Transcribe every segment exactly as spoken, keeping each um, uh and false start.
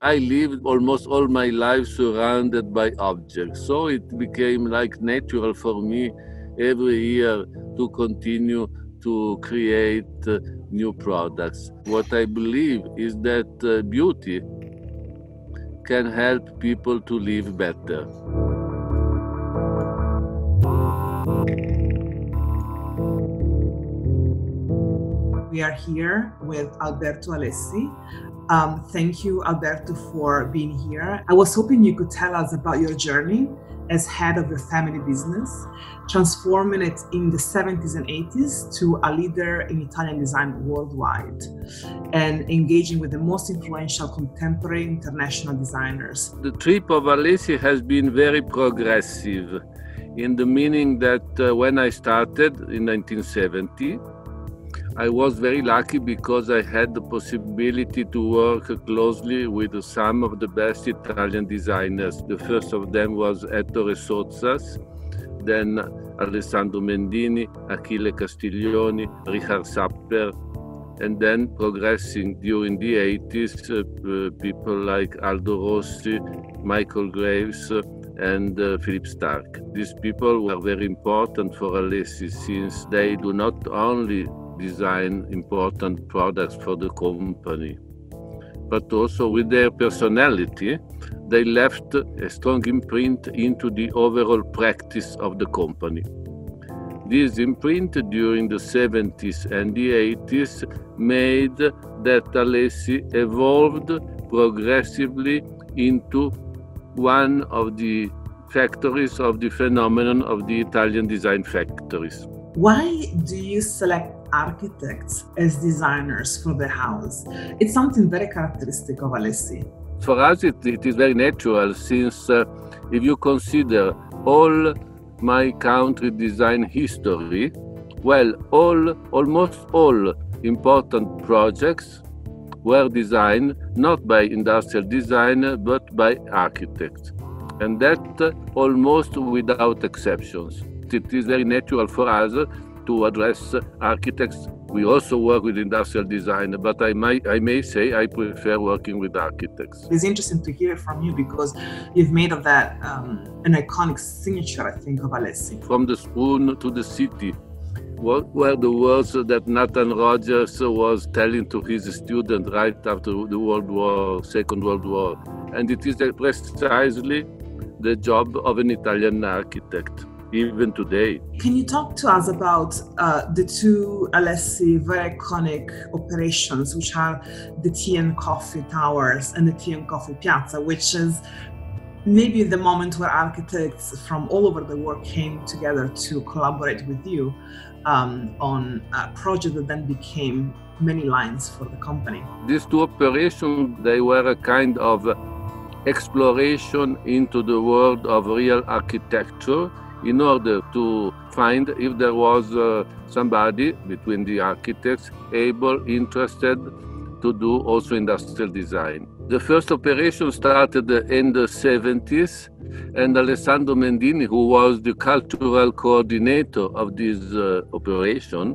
I lived almost all my life surrounded by objects, so it became like natural for me every year to continue to create uh, new products. What I believe is that uh, beauty can help people to live better. We are here with Alberto Alessi. Um, thank you, Alberto, for being here. I was hoping you could tell us about your journey as head of your family business, transforming it in the seventies and eighties to a leader in Italian design worldwide, and engaging with the most influential contemporary international designers. The trip of Alessi has been very progressive, in the meaning that uh, when I started in nineteen seventy, I was very lucky because I had the possibility to work closely with some of the best Italian designers. The first of them was Ettore Sottsass, then Alessandro Mendini, Achille Castiglioni, Richard Sapper, and then progressing during the eighties, uh, uh, people like Aldo Rossi, Michael Graves, uh, and uh, Philip Stark. These people were very important for Alessi since they do not only design important products for the company, but also with their personality, they left a strong imprint into the overall practice of the company. This imprint during the seventies and the eighties made that Alessi evolved progressively into one of the factories of the phenomenon of the Italian design factories. Why do you select architects as designers for the house? It's something very characteristic of Alessi. For us, it, it is very natural, since uh, if you consider all my country design history, well, all, almost all important projects were designed not by industrial design, but by architects, and that uh, almost without exceptions. It is very natural for us to address architects. We also work with industrial design, but I might, I may say I prefer working with architects. It's interesting to hear from you because you've made of that um, an iconic signature, I think, of Alessi. From the spoon to the city, what were the words that Nathan Rogers was telling to his student right after the World War, Second World War. And it is precisely the job of an Italian architect, even today. Can you talk to us about uh, the two Alessi very iconic operations, which are the Tea and Coffee Towers and the Tea and Coffee Piazza, which is maybe the moment where architects from all over the world came together to collaborate with you um, on a project that then became many lines for the company? These two operations, they were a kind of exploration into the world of real architecture, in order to find if there was uh, somebody between the architects able, interested to do also industrial design. The first operation started in the seventies, and Alessandro Mendini, who was the cultural coordinator of this uh, operation,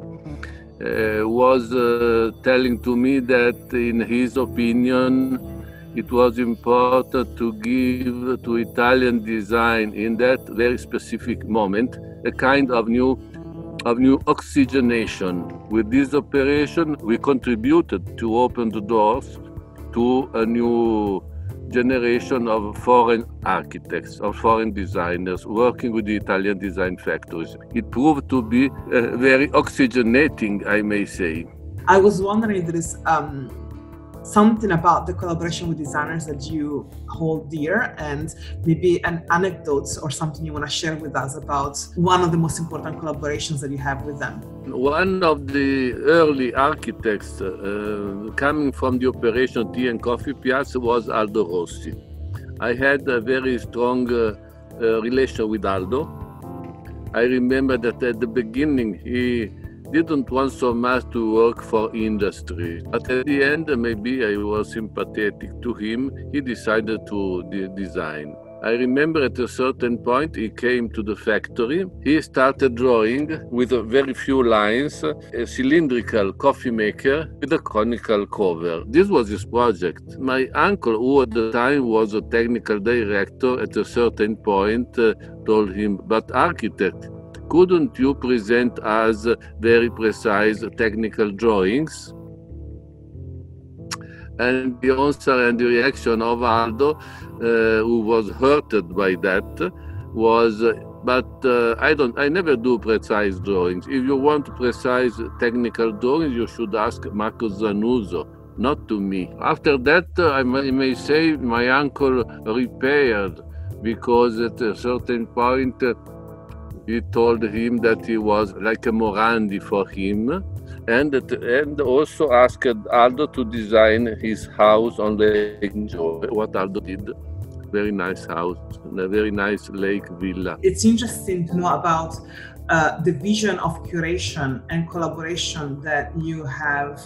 uh, was uh, telling to me that in his opinion it was important to give to Italian design in that very specific moment a kind of new, of new oxygenation. With this operation, we contributed to open the doors to a new generation of foreign architects, of foreign designers working with the Italian design factories. It proved to be uh, very oxygenating, I may say. I was wondering if there is um, something about the collaboration with designers that you hold dear, and maybe an anecdote or something you want to share with us about one of the most important collaborations that you have with them. One of the early architects uh, coming from the operation Tea and Coffee Piazza was Aldo Rossi. I had a very strong uh, uh, relation with Aldo. I remember that at the beginning he didn't want so much to work for industry. But at the end, maybe I was sympathetic to him. He decided to de- design. I remember at a certain point he came to the factory. He started drawing with a very few lines a cylindrical coffee maker with a conical cover. This was his project. My uncle, who at the time was a technical director, at a certain point uh, told him, "But architect, couldn't you present us very precise technical drawings?" And the answer and the reaction of Aldo, uh, who was hurted by that, was, uh, but uh, I don't, I never do precise drawings. If you want precise technical drawings, you should ask Marco Zanuzzo, not to me. After that, uh, I may, may say my uncle repaired, because at a certain point, uh, he told him that he was like a Morandi for him. And, and also asked Aldo to design his house on Lake Maggiore, what Aldo did. Very nice house, a very nice lake villa. It's interesting to know about uh, the vision of curation and collaboration that you have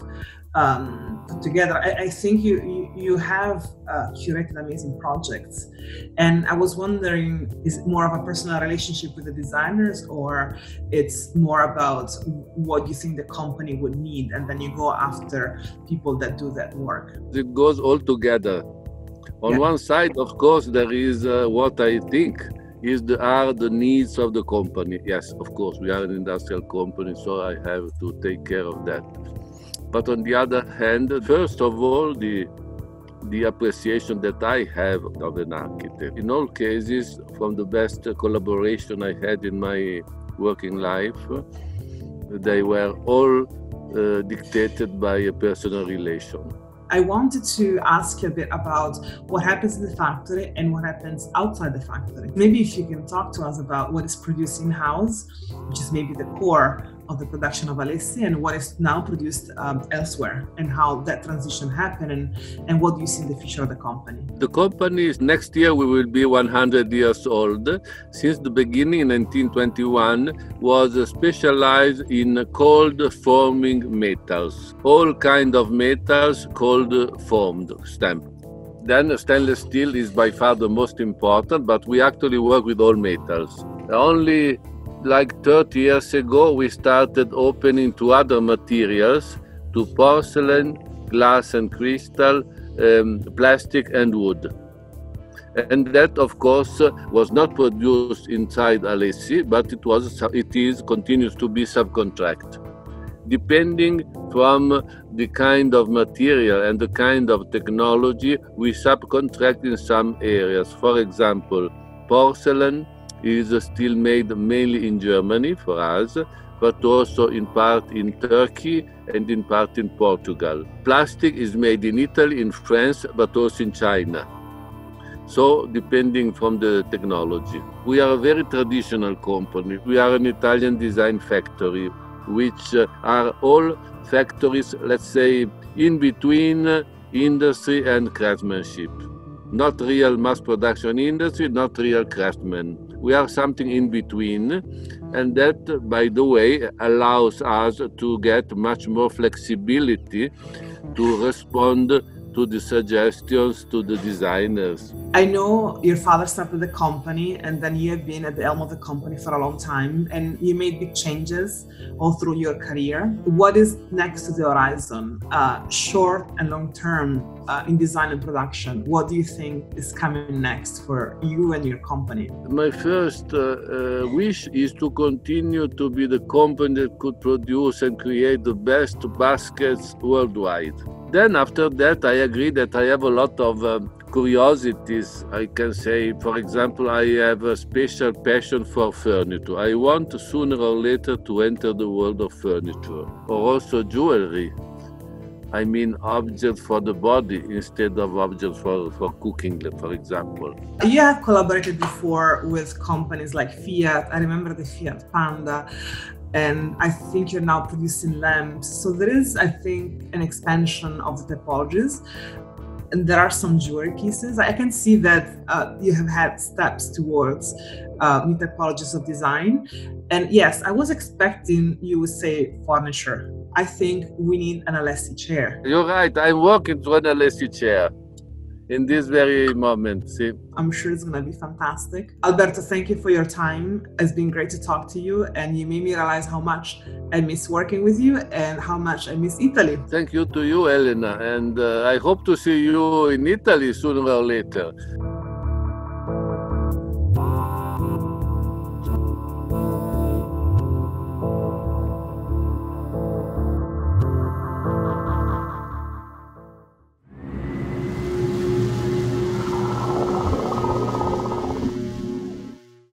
um, put together. I, I think you, you, you have uh, curated amazing projects. And I was wondering, is it more of a personal relationship with the designers, or it's more about what you think the company would need, and then you go after people that do that work? It goes all together. On yeah. one side, of course, there is uh, what I think is the, are the needs of the company. Yes, of course, we are an industrial company, so I have to take care of that. But on the other hand, first of all, the the appreciation that I have of an architect. In all cases, from the best collaboration I had in my working life, they were all uh, dictated by a personal relation. I wanted to ask you a bit about what happens in the factory and what happens outside the factory. Maybe if you can talk to us about what is produced in-house, which is maybe the core of the production of Alessi, and what is now produced um, elsewhere, and how that transition happened, and, and what do you see in the future of the company? The company is, next year we will be one hundred years old. Since the beginning in nineteen twenty-one was specialized in cold forming metals. All kind of metals cold formed, stamped. Then stainless steel is by far the most important, but we actually work with all metals. Only like thirty years ago, we started opening to other materials, to porcelain, glass and crystal, um, plastic and wood. And that, of course, was not produced inside Alessi, but it was, it is, continues to be subcontract. Depending from the kind of material and the kind of technology, we subcontract in some areas. For example, porcelain is still made mainly in Germany for us, but also in part in Turkey and in part in Portugal. Plastic is made in Italy, in France, but also in China. So, depending from the technology. We are a very traditional company. We are an Italian design factory, which uh, are all factories, let's say, in between uh, industry and craftsmanship. Not real mass production industry, not real craftsmen. We are something in between, and that, by the way, allows us to get much more flexibility to respond to the suggestions to the designers. I know your father started the company, and then you have been at the helm of the company for a long time, and you made big changes all through your career. What is next to the horizon, uh, short and long term, uh, in design and production? What do you think is coming next for you and your company? My first uh, uh, wish is to continue to be the company that could produce and create the best baskets worldwide. Then after that, I agree that I have a lot of um, curiosities. I can say, for example, I have a special passion for furniture. I want sooner or later to enter the world of furniture, or also jewelry. I mean objects for the body instead of objects for, for cooking, for example. You have collaborated before with companies like Fiat. I remember the Fiat Panda. And I think you're now producing lamps. So there is, I think, an expansion of the typologies. And there are some jewelry pieces. I can see that uh, you have had steps towards uh, new typologies of design. And yes, I was expecting you would say furniture. I think we need an Alessi chair. You're right. I'm working to an Alessi chair. in this very moment. See? I'm sure it's going to be fantastic. Alberto, thank you for your time. It's been great to talk to you, and you made me realize how much I miss working with you and how much I miss Italy. Thank you to you, Elena, and uh, I hope to see you in Italy sooner or later.